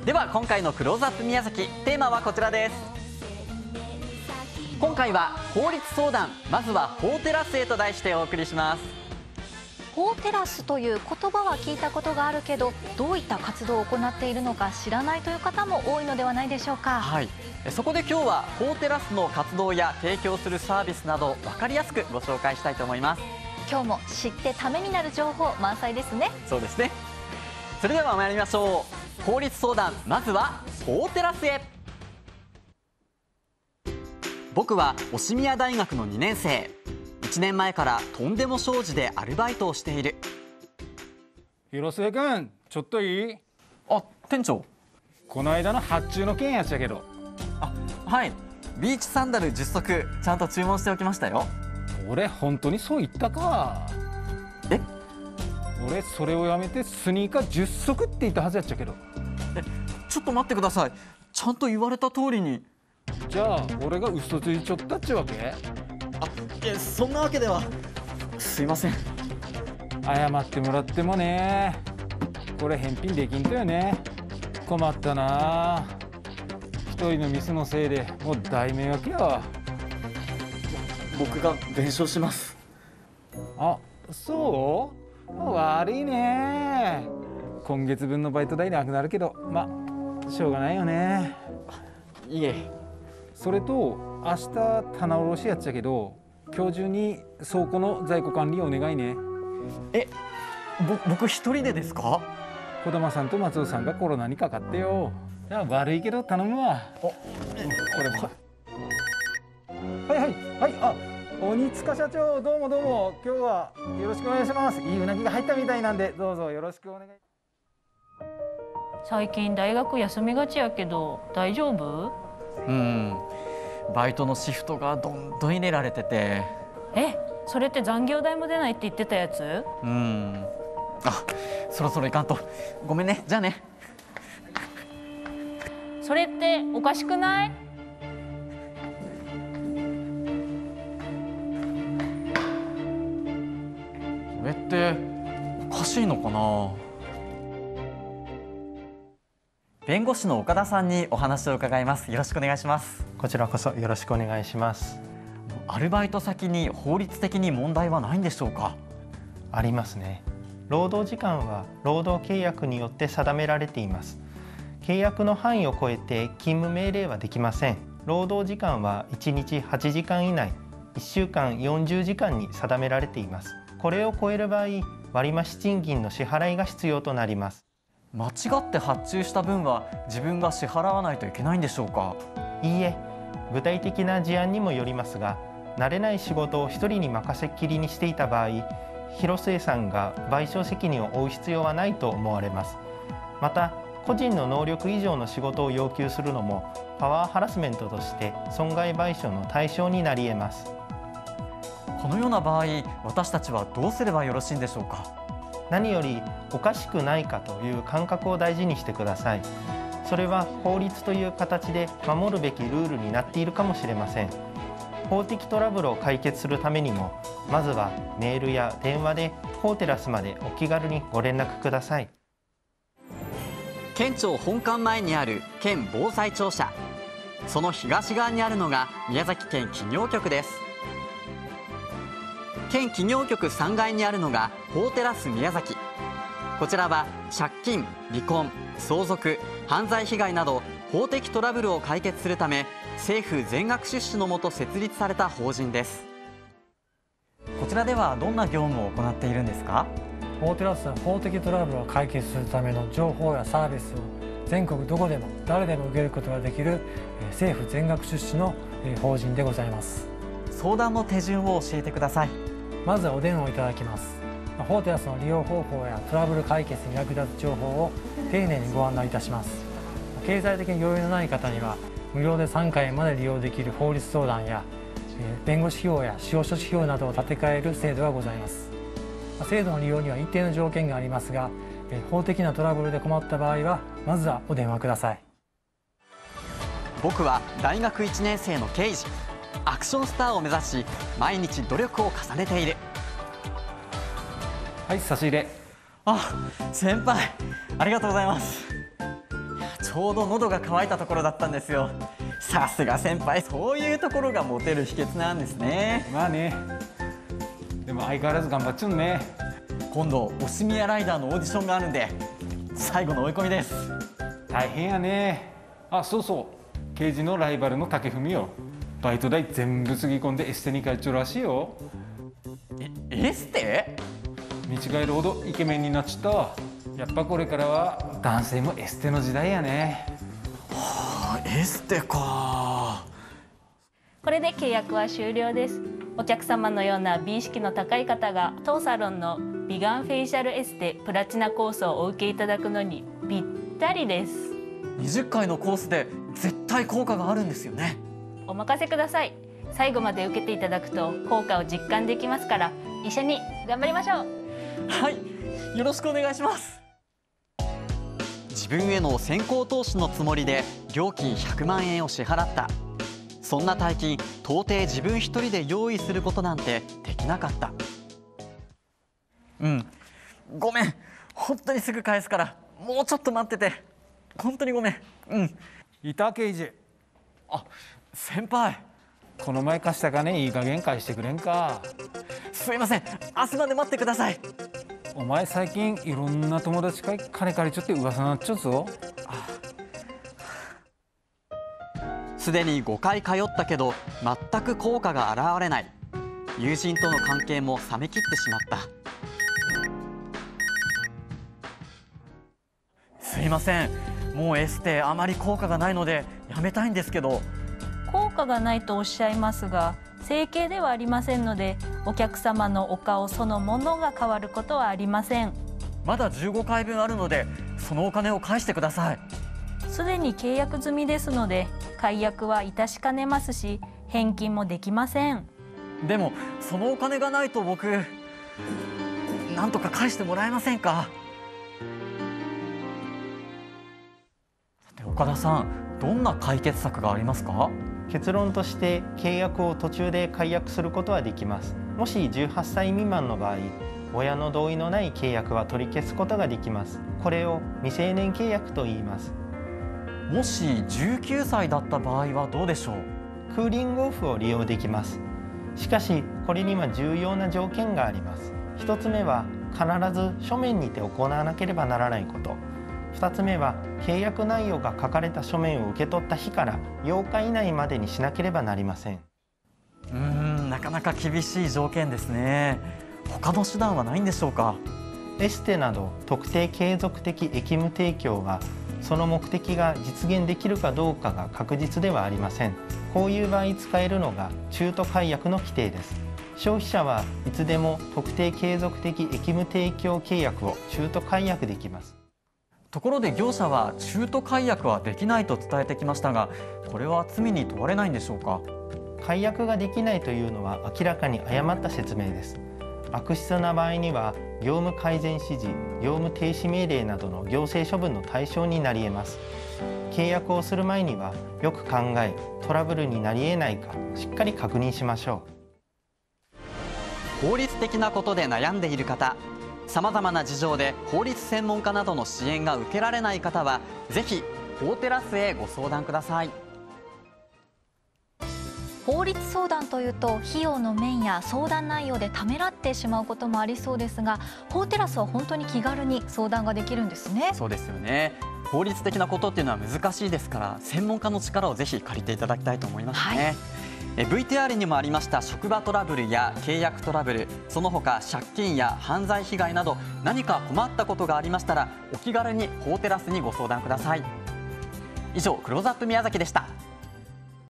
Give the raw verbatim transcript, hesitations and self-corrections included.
では今回のクローズアップ宮崎、テーマはこちらです。今回は法律相談、まずは法テラスへと題してお送りします。 法テラスという言葉は聞いたことがあるけど、どういった活動を行っているのか知らないという方も多いのではないでしょうか。 はい、そこで今日は法テラスの活動や提供するサービスなど分かりやすくご紹介したいと思います。 今日も知ってためになる情報満載ですね。 そうですね。それでは参りましょう。法律相談、まずは法テラスへ。僕は押宮大学のにねん生。いちねんまえからとんでも商事でアルバイトをしている。 広末君、ちょっといい？ あ、店長。 この間の発注の件やつやけど。 あ、はい。ビーチサンダルじゅっそくちゃんと注文しておきましたよ。 俺本当にそう言ったか？ え？ 俺それをやめてスニーカーじゅっそくって言ったはずやっちゃけど。 え、ちょっと待ってください。ちゃんと言われた通りに。 じゃあ俺が嘘ついちゃったっちゅうわけ？ あ、え、そんなわけでは。すいません。 謝ってもらってもね、これ返品できんとよね。困ったな。一人のミスのせいでもう大迷惑やわ。 僕が弁償します。 あ、そう？悪いね。今月分のバイト代なくなるけど、まあしょうがないよね。 いえ。 それと明日棚卸しやっちゃけど、今日中に倉庫の在庫管理お願いね。 え、ぼ僕一人でですか？ 児玉さんと松尾さんがコロナにかかってよ。じゃあ悪いけど頼むわ。お、これも。はいはいはい、あ、鬼塚社長、どうもどうも、今日はよろしくお願いします。いいうなぎが入ったみたいなんで、どうぞよろしくお願い。 最近大学休みがちやけど大丈夫？ うん、バイトのシフトがどんどん入れられてて。 え、それって残業代も出ないって言ってたやつ？ うん。あ、そろそろ行かんと。ごめんね。じゃあね。 それっておかしくない？ それっておかしいのかな。弁護士の岡田さんにお話を伺います。よろしくお願いします。 こちらこそよろしくお願いします。 アルバイト先に法律的に問題はないんでしょうか？ ありますね。労働時間は労働契約によって定められています。契約の範囲を超えて勤務命令はできません。労働時間はいちにちはちじかん以内、いっしゅうかんよんじゅうじかんに定められています。これを超える場合、割増賃金の支払いが必要となります。 間違って発注した分は自分が支払わないといけないんでしょうか？ いいえ、具体的な事案にもよりますが、慣れない仕事を一人に任せっきりにしていた場合、広末さんが賠償責任を負う必要はないと思われます。また、個人の能力以上の仕事を要求するのもパワーハラスメントとして損害賠償の対象になり得ます。 このような場合、私たちはどうすればよろしいんでしょうか？ 何よりおかしくないかという感覚を大事にしてください。それは法律という形で守るべきルールになっているかもしれません。法的トラブルを解決するためにも、まずはメールや電話で法テラスまでお気軽にご連絡ください。 県庁本館前にある県防災庁舎、その東側にあるのが宮崎県企業局です。県企業局さんがいにあるのが法テラス宮崎。こちらは借金、離婚、相続、犯罪被害など法的トラブルを解決するため、政府全額出資のもと設立された法人です。こちらではどんな業務を行っているんですか？ 法テラスは法的トラブルを解決するための情報やサービスを全国どこでも誰でも受けることができる政府全額出資の法人でございます。 相談の手順を教えてください。 まずはお電話をいただきます。法テラスの利用方法やトラブル解決に役立つ情報を丁寧にご案内いたします。経済的に余裕のない方には無料でさんかいまで利用できる法律相談や弁護士費用や司法書士費用などを立て替える制度がございます。制度の利用には一定の条件がありますが、法的なトラブルで困った場合はまずはお電話ください。 僕は大学いちねん生の刑事、アクションスターを目指し毎日努力を重ねている。 はい、差し入れ。 あ、先輩ありがとうございます。ちちょうど喉が渇いたところだったんですよ。さすが先輩、そういうところがモテる秘訣なんですね。 まあね、でも相変わらず頑張っちゅんね。 今度オシミヤライダーのオーディションがあるんで最後の追い込みです。 大変やね。あ、そうそう、刑事のライバルの竹文よ、バイト代全部つぎ込んでエステに通っちゃうらしいよ。 え、エステ？ 見違えるほどイケメンになっちゃったわ。やっぱこれからは男性もエステの時代やね。 はあ、エステか。 これで契約は終了です。お客様のような美意識の高い方が当サロンの美顔フェイシャルエステプラチナコースをお受けいただくのにぴったりです。 にじゅっかいのコースで絶対効果があるんですよね。 お任せください。最後まで受けていただくと効果を実感できますから、一緒に頑張りましょう。 はい、よろしくお願いします。自分への先行投資のつもりで料金ひゃくまんえんを支払った。そんな大金、到底自分一人で用意することなんてできなかった。うん、ごめん、本当にすぐ返すからもうちょっと待ってて。本当にごめん。うん。 いた刑事。 あ、先輩。 この前貸した金いい加減返してくれんか。 すいません、明日まで待ってください。 お前最近いろんな友達から金借りちゃって噂になっちゃうぞ。 すでにごかい通ったけど全く効果が現れない。友人との関係も冷めきってしまった。すいません、もうエステあまり効果がないのでやめたいんですけど。 効果がないとおっしゃいますが、整形ではありませんので、お客様のお顔そのものが変わることはありません。 まだじゅうごかいぶんあるのでそのお金を返してください。 すでに契約済みですので、解約は致しかねますし、返金もできません。 でもそのお金がないと僕、なんとか返してもらえませんか。さて岡田さん、どんな解決策がありますか？ 結論として契約を途中で解約することはできます。もしじゅうはっさい未満の場合、親の同意のない契約は取り消すことができます。これを未成年契約と言います。 もしじゅうきゅうさいだった場合はどうでしょう？ クーリングオフを利用できます。しかしこれには重要な条件があります。ひとつめは必ず書面にて行わなければならないこと。ふたつめは契約内容が書かれた書面を受け取った日からようか以内までにしなければなりません。 うーん、なかなか厳しい条件ですね。他の手段はないんでしょうか？ エステなど特定継続的役務提供はその目的が実現できるかどうかが確実ではありません。こういう場合使えるのが中途解約の規定です。消費者はいつでも特定継続的役務提供契約を中途解約できます。 ところで業者は中途解約はできないと伝えてきましたが、これは罪に問われないんでしょうか？ 解約ができないというのは明らかに誤った説明です。悪質な場合には業務改善指示、業務停止命令などの行政処分の対象になり得ます。契約をする前にはよく考え、トラブルになり得ないかしっかり確認しましょう。法律的なことで悩んでいる方、さまざまな事情で法律専門家などの支援が受けられない方はぜひ法テラスへご相談ください。 法律相談というと費用の面や相談内容でためらってしまうこともありそうですが、法テラスは本当に気軽に相談ができるんですね。 そうですよね。法律的なことっていうのは難しいですから、専門家の力をぜひ借りていただきたいと思いますね。はい、え ブイティーアール にもありました職場トラブルや契約トラブル、その他借金や犯罪被害など何か困ったことがありましたらお気軽に法テラスにご相談ください。以上、クローズアップ宮崎でした。